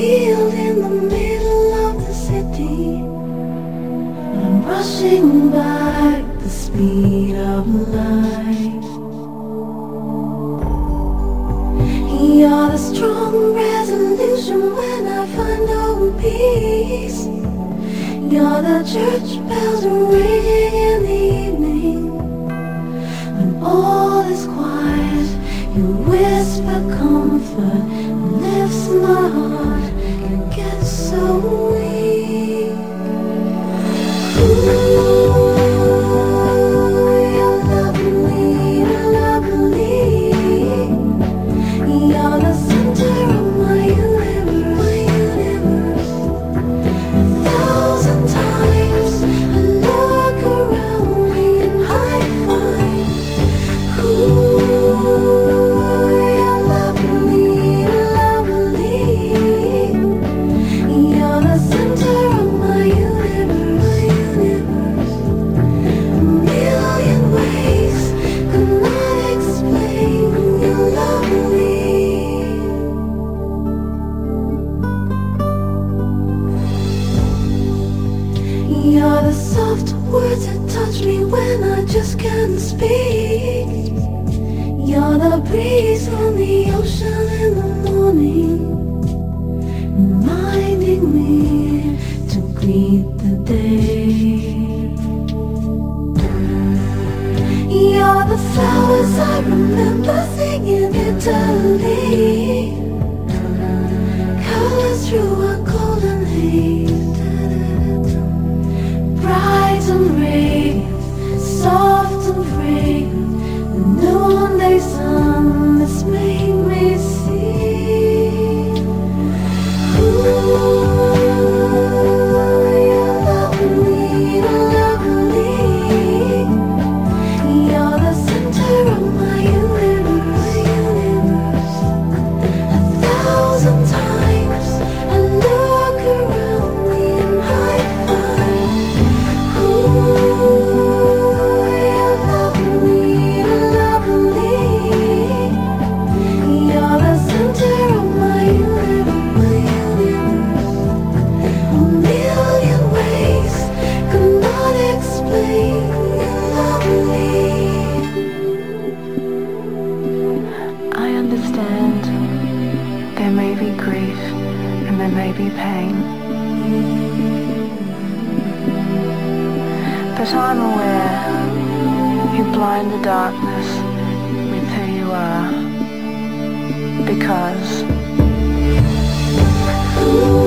field in the middle of the city. I'm rushing by the speed of light. You're the strong resolution when I find no peace. You're the church bells ringing in the evening. When all is quiet, you whisper comfort and lifts my heart. It gets so weak. Ooh, you're lovely, lovely. You're the center of my universe. A thousand times I look around me and I find who you're lovely, lovely. You're the center of my universe. A million ways could not explain your lovely. You're the soft words that touch me when I just can't speak. You're the breeze on the ocean in the morning, reminding me to greet the day. You're the flowers I remember singing Italy, colors through a golden haze, bright and radiant, soft and fragrant. The noonday sun has made me see. Ooh, you're lovely, lovely. You're the center of my universe. A thousand times I look around me and I find who you're lovely, lovely. You're the center of my universe. A million ways could not explain your lovely. I understand there may be grief and there may be pain, but I'm aware you blind the darkness with who you are, because Ooh,